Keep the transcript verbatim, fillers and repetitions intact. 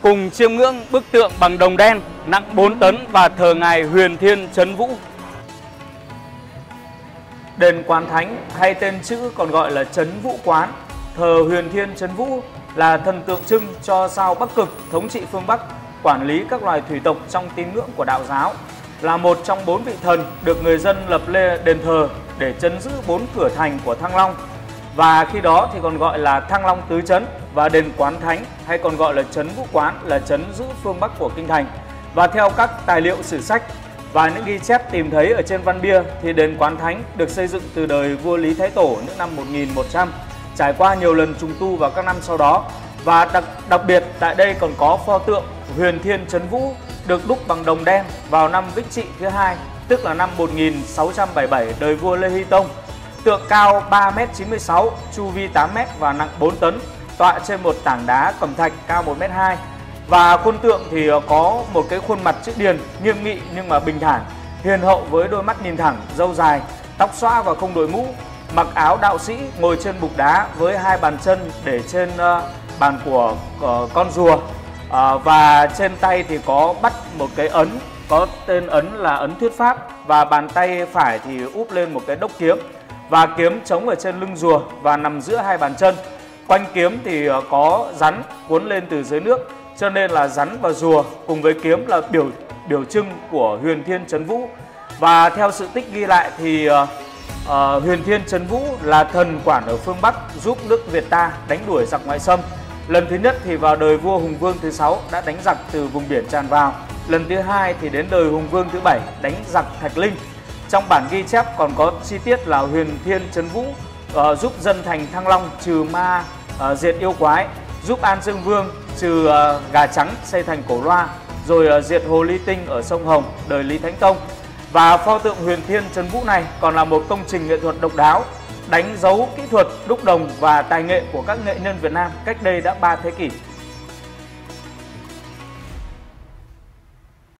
cùng chiêm ngưỡng bức tượng bằng đồng đen nặng bốn tấn và thờ ngài Huyền Thiên Trấn Vũ. Đền Quán Thánh hay tên chữ còn gọi là Trấn Vũ Quán, thờ Huyền Thiên Trấn Vũ là thần tượng trưng cho sao Bắc Cực thống trị phương Bắc, quản lý các loài thủy tộc trong tín ngưỡng của đạo giáo, là một trong bốn vị thần được người dân lập lên đền thờ để trấn giữ bốn cửa thành của Thăng Long. Và khi đó thì còn gọi là Thăng Long Tứ Trấn, và đền Quán Thánh hay còn gọi là Trấn Vũ Quán là trấn giữ phương Bắc của kinh thành. Và theo các tài liệu sử sách và những ghi chép tìm thấy ở trên văn bia thì đền Quán Thánh được xây dựng từ đời vua Lý Thái Tổ những năm một nghìn một trăm, trải qua nhiều lần trùng tu vào các năm sau đó. Và đặc, đặc biệt tại đây còn có pho tượng Huyền Thiên Trấn Vũ được đúc bằng đồng đen vào năm Vích Trị thứ hai, tức là năm một nghìn sáu trăm bảy mươi bảy đời vua Lê Hy Tông. Tượng cao ba mét chín mươi sáu, chu vi tám mét và nặng bốn tấn, tọa trên một tảng đá cẩm thạch cao một mét hai. Và khuôn tượng thì có một cái khuôn mặt chữ điền nghiêm nghị nhưng mà bình thản, hiền hậu với đôi mắt nhìn thẳng, râu dài, tóc xõa và không đội mũ, mặc áo đạo sĩ, ngồi trên bục đá với hai bàn chân để trên uh, bàn của uh, con rùa, uh, và trên tay thì có bắt một cái ấn có tên ấn là ấn thuyết pháp, và bàn tay phải thì úp lên một cái đốc kiếm, và kiếm trống ở trên lưng rùa và nằm giữa hai bàn chân. Quanh kiếm thì uh, có rắn cuốn lên từ dưới nước, cho nên là rắn và rùa cùng với kiếm là biểu biểu trưng của Huyền Thiên Trấn Vũ. Và theo sự tích ghi lại thì uh, uh, Huyền Thiên Trấn Vũ là thần quản ở phương Bắc, giúp nước Việt ta đánh đuổi giặc ngoại xâm. Lần thứ nhất thì vào đời vua Hùng Vương thứ sáu đã đánh giặc từ vùng biển tràn vào. Lần thứ hai thì đến đời Hùng Vương thứ bảy đánh giặc Thạch Linh. Trong bản ghi chép còn có chi tiết là Huyền Thiên Trấn Vũ uh, giúp dân thành Thăng Long trừ ma, uh, diệt yêu quái, giúp An Dương Vương trừ uh, gà trắng xây thành Cổ Loa, rồi uh, diệt hồ ly tinh ở sông Hồng đời Lý Thánh Tông. Và pho tượng Huyền Thiên Trấn Vũ này còn là một công trình nghệ thuật độc đáo, đánh dấu kỹ thuật đúc đồng và tài nghệ của các nghệ nhân Việt Nam cách đây đã ba thế kỷ.